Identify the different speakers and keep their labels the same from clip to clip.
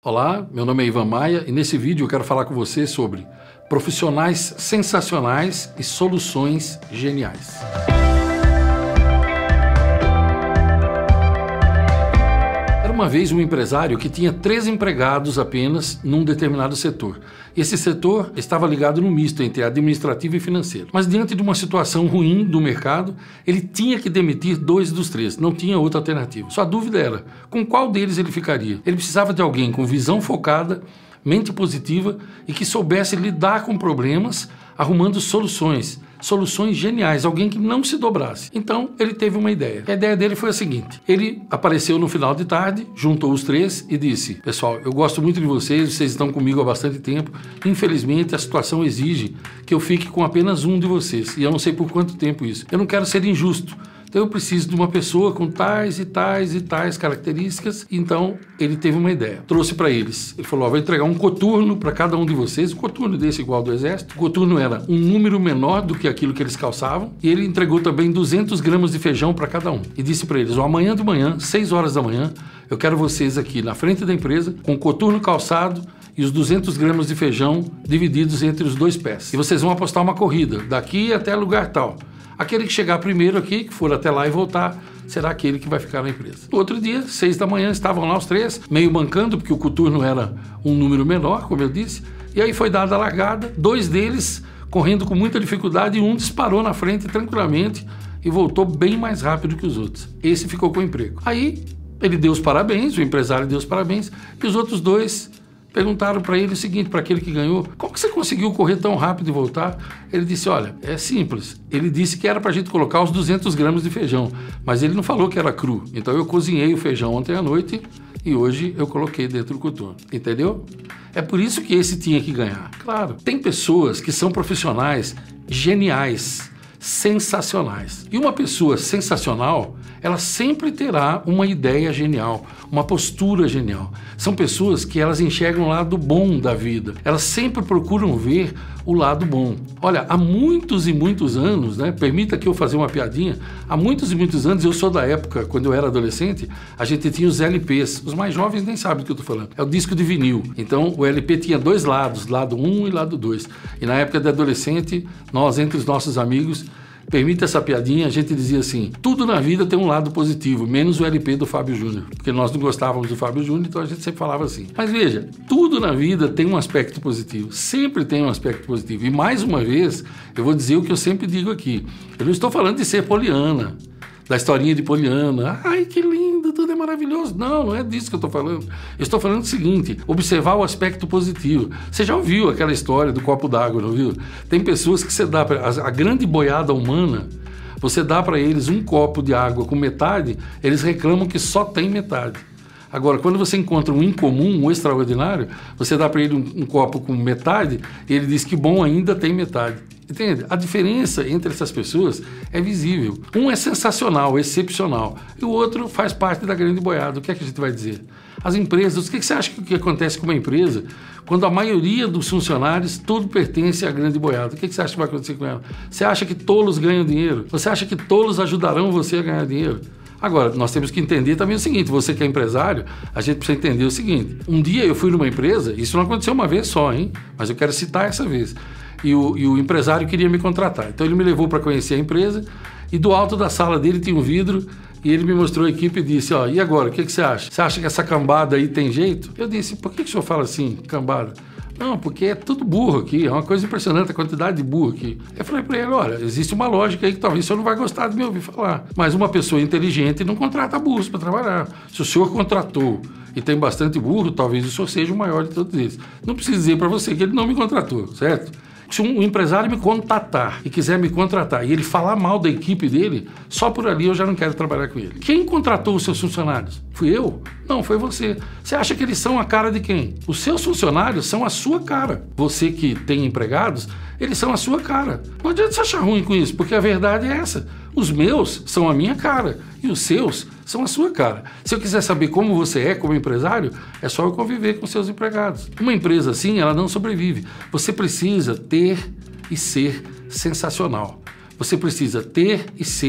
Speaker 1: Olá, meu nome é Ivan Maia e nesse vídeo eu quero falar com você sobre profissionais sensacionais e soluções geniais. Era uma vez um empresário que tinha 3 empregados apenas num determinado setor. Esse setor estava ligado no misto entre administrativo e financeiro. Mas diante de uma situação ruim do mercado, ele tinha que demitir 2 dos 3, não tinha outra alternativa. Sua dúvida era, com qual deles ele ficaria? Ele precisava de alguém com visão focada, mente positiva e que soubesse lidar com problemas, arrumando soluções geniais, alguém que não se dobrasse. Então, ele teve uma ideia. A ideia dele foi a seguinte: ele apareceu no final de tarde, juntou os 3 e disse: pessoal, eu gosto muito de vocês estão comigo há bastante tempo, infelizmente a situação exige que eu fique com apenas um de vocês, e eu não sei por quanto tempo isso. Eu não quero ser injusto. Então eu preciso de uma pessoa com tais e tais e tais características. Então ele teve uma ideia, trouxe para eles. Ele falou: vou entregar um coturno para cada um de vocês, um coturno desse igual do exército. O coturno era um número menor do que aquilo que eles calçavam, e ele entregou também 200 gramas de feijão para cada um. E disse para eles: amanhã de manhã, 6 horas da manhã, eu quero vocês aqui na frente da empresa, com o coturno calçado e os 200 gramas de feijão divididos entre os 2 pés. E vocês vão apostar uma corrida, daqui até lugar tal. Aquele que chegar primeiro aqui, que for até lá e voltar, será aquele que vai ficar na empresa. No outro dia, 6 da manhã, estavam lá os 3, meio mancando, porque o coturno era um número menor, como eu disse, e aí foi dada a largada, 2 deles correndo com muita dificuldade e um disparou na frente tranquilamente e voltou bem mais rápido que os outros. Esse ficou com o emprego. Aí ele deu os parabéns, o empresário deu os parabéns, e os outros 2 perguntaram para ele o seguinte, para aquele que ganhou: como que você conseguiu correr tão rápido e voltar? Ele disse: olha, é simples. Ele disse que era para a gente colocar os 200 gramas de feijão, mas ele não falou que era cru. Então eu cozinhei o feijão ontem à noite e hoje eu coloquei dentro do coturno. Entendeu? É por isso que esse tinha que ganhar. Claro, tem pessoas que são profissionais geniais, sensacionais. E uma pessoa sensacional, ela sempre terá uma ideia genial, uma postura genial. São pessoas que elas enxergam o lado bom da vida. Elas sempre procuram ver o lado bom. Olha, há muitos e muitos anos, né? Permita que eu fazer uma piadinha. Há muitos e muitos anos, eu sou da época, quando eu era adolescente, a gente tinha os LPs. Os mais jovens nem sabem do que eu estou falando. É o disco de vinil. Então, o LP tinha 2 lados, lado 1 e lado 2. E na época de adolescente, nós, entre os nossos amigos, permita essa piadinha, a gente dizia assim: tudo na vida tem um lado positivo, menos o LP do Fábio Júnior, porque nós não gostávamos do Fábio Júnior, então a gente sempre falava assim. Mas veja, tudo na vida tem um aspecto positivo, sempre tem um aspecto positivo. E mais uma vez, eu vou dizer o que eu sempre digo aqui: eu não estou falando de ser poliana, da historinha de Poliana, ai que lindo, tudo é maravilhoso. Não é disso que eu estou falando. Eu estou falando do seguinte: observar o aspecto positivo. Você já ouviu aquela história do copo d'água, não viu? Tem pessoas que você dá a grande boiada humana, você dá para eles um copo de água com metade, eles reclamam que só tem metade. Agora, quando você encontra um incomum, um extraordinário, você dá para ele um copo com metade e ele diz que bom, ainda tem metade. Entende? A diferença entre essas pessoas é visível. Um é sensacional, excepcional, e o outro faz parte da grande boiada. O que é que a gente vai dizer? As empresas, o que você acha que acontece com uma empresa quando a maioria dos funcionários, tudo pertence à grande boiada? O que você acha que vai acontecer com ela? Você acha que tolos ganham dinheiro? Você acha que tolos ajudarão você a ganhar dinheiro? Agora, nós temos que entender também o seguinte: você que é empresário, a gente precisa entender o seguinte: um dia eu fui numa empresa, isso não aconteceu uma vez só, hein? Mas eu quero citar essa vez. E o empresário queria me contratar. Então ele me levou para conhecer a empresa e do alto da sala dele tinha um vidro e ele me mostrou a equipe e disse: ó, e agora, o que você acha? Você acha que essa cambada aí tem jeito? Eu disse: por que o senhor fala assim, cambada? Não, porque é tudo burro aqui, é uma coisa impressionante a quantidade de burro aqui. Eu falei para ele: olha, existe uma lógica aí que talvez o senhor não vai gostar de me ouvir falar, mas uma pessoa inteligente não contrata burros para trabalhar. Se o senhor contratou e tem bastante burro, talvez o senhor seja o maior de todos eles. Não preciso dizer para você que ele não me contratou, certo? Se um empresário me contatar e quiser me contratar e ele falar mal da equipe dele, só por ali eu já não quero trabalhar com ele. Quem contratou os seus funcionários? Fui eu? Não, foi você. Você acha que eles são a cara de quem? Os seus funcionários são a sua cara. Você que tem empregados, eles são a sua cara. Não adianta você achar ruim com isso, porque a verdade é essa. Os meus são a minha cara e os seus são a sua cara. Se eu quiser saber como você é como empresário, é só eu conviver com seus empregados. Uma empresa assim, ela não sobrevive. Você precisa ter e ser sensacional. Você precisa ter e ser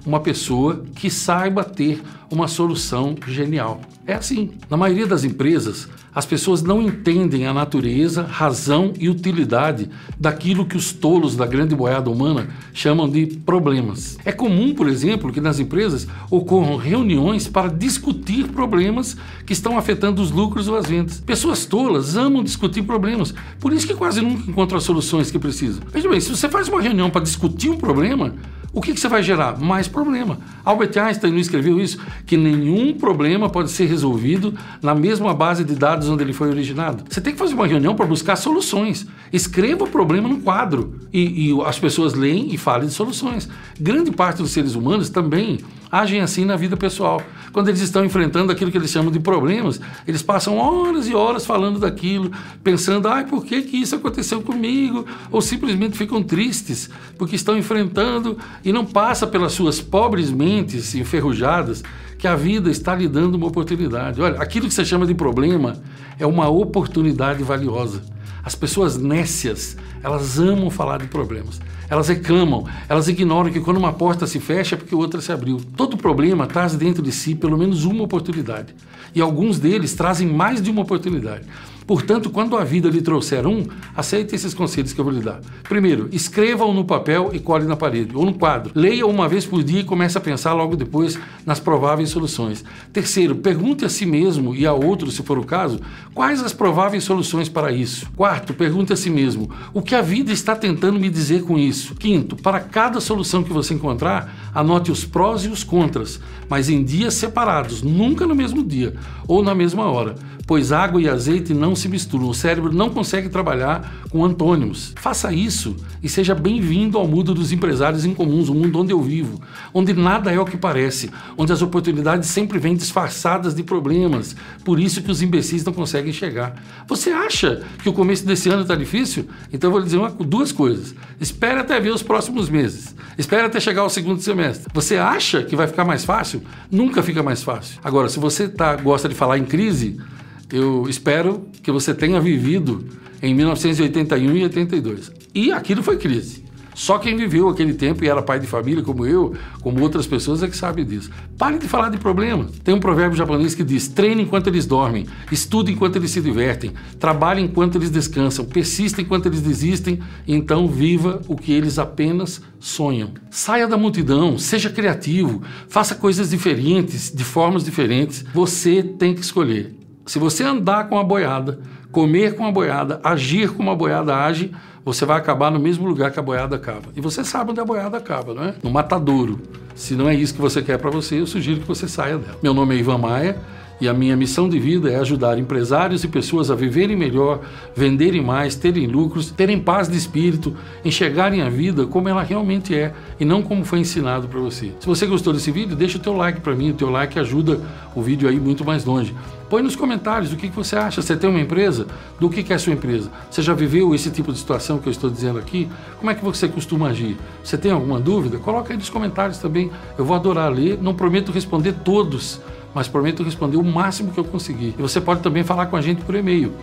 Speaker 1: uma pessoa que saiba ter uma solução genial. É assim. Na maioria das empresas, as pessoas não entendem a natureza, razão e utilidade daquilo que os tolos da grande boiada humana chamam de problemas. É comum, por exemplo, que nas empresas ocorram reuniões para discutir problemas que estão afetando os lucros ou as vendas. Pessoas tolas amam discutir problemas, por isso que quase nunca encontram as soluções que precisam. Veja bem, se você faz uma reunião para discutir um problema, o que você vai gerar? Mais problema. Albert Einstein não escreveu isso? Que nenhum problema pode ser resolvido na mesma base de dados onde ele foi originado. Você tem que fazer uma reunião para buscar soluções. Escreva o problema num quadro e as pessoas leem e falem de soluções. Grande parte dos seres humanos também agem assim na vida pessoal. Quando eles estão enfrentando aquilo que eles chamam de problemas, eles passam horas e horas falando daquilo, pensando, por que isso aconteceu comigo? Ou simplesmente ficam tristes porque estão enfrentando e não passa pelas suas pobres mentes enferrujadas que a vida está lhe dando uma oportunidade. Olha, aquilo que você chama de problema é uma oportunidade valiosa. As pessoas nécias, elas amam falar de problemas. Elas reclamam, elas ignoram que quando uma porta se fecha é porque outra se abriu. Todo problema traz dentro de si pelo menos uma oportunidade. E alguns deles trazem mais de uma oportunidade. Portanto, quando a vida lhe trouxer aceite esses conselhos que eu vou lhe dar. Primeiro, escreva-o no papel e cole na parede, ou no quadro. Leia-o uma vez por dia e comece a pensar logo depois nas prováveis soluções. Terceiro, pergunte a si mesmo e a outros, se for o caso, quais as prováveis soluções para isso. Quarto, pergunte a si mesmo, o que a vida está tentando me dizer com isso? Quinto, para cada solução que você encontrar, anote os prós e os contras, mas em dias separados, nunca no mesmo dia ou na mesma hora, pois água e azeite não se misturam. O cérebro não consegue trabalhar com antônimos. Faça isso e seja bem-vindo ao mundo dos empresários incomuns, o mundo onde eu vivo, onde nada é o que parece, onde as oportunidades sempre vêm disfarçadas de problemas. Por isso que os imbecis não conseguem chegar. Você acha que o começo desse ano está difícil? Então eu vou lhe dizer duas coisas. Espere até ver os próximos meses. Espere até chegar ao segundo semestre. Você acha que vai ficar mais fácil? Nunca fica mais fácil. Agora, se você gosta de falar em crise, eu espero que você tenha vivido em 1981 e 82. E aquilo foi crise. Só quem viveu aquele tempo e era pai de família, como eu, como outras pessoas, é que sabe disso. Pare de falar de problemas. Tem um provérbio japonês que diz: treine enquanto eles dormem, estude enquanto eles se divertem, trabalhe enquanto eles descansam, persista enquanto eles desistem, então viva o que eles apenas sonham. Saia da multidão, seja criativo, faça coisas diferentes, de formas diferentes. Você tem que escolher. Se você andar com a boiada, comer com a boiada, agir como a boiada age, você vai acabar no mesmo lugar que a boiada acaba. E você sabe onde a boiada acaba, não é? No matadouro. Se não é isso que você quer para você, eu sugiro que você saia dela. Meu nome é Ivan Maia e a minha missão de vida é ajudar empresários e pessoas a viverem melhor, venderem mais, terem lucros, terem paz de espírito, enxergarem a vida como ela realmente é e não como foi ensinado para você. Se você gostou desse vídeo, deixa o teu like para mim. O teu like ajuda o vídeo a ir muito mais longe. Põe nos comentários o que você acha. Você tem uma empresa? Do que é a sua empresa? Você já viveu esse tipo de situação que eu estou dizendo aqui? Como é que você costuma agir? Você tem alguma dúvida? Coloca aí nos comentários também. Eu vou adorar ler. Não prometo responder todos, mas prometo responder o máximo que eu conseguir. E você pode também falar com a gente por e-mail,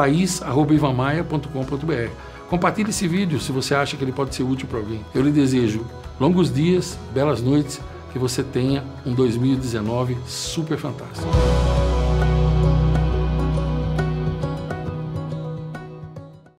Speaker 1: thais@ivanmaia.com.br. Compartilhe esse vídeo se você acha que ele pode ser útil para alguém. Eu lhe desejo longos dias, belas noites, que você tenha um 2019 super fantástico.